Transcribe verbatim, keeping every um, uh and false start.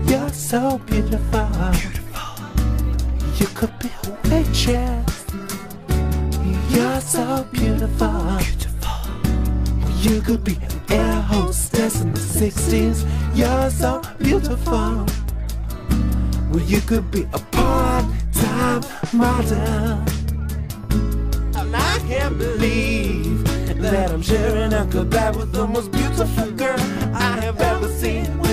You're so beautiful. You could be a waitress. You're so beautiful. You could be an air hostess in the sixties. You're so beautiful. Well, you could be a part-time model. And I can't believe that I'm sharing a collab with the most beautiful girl I have ever seen.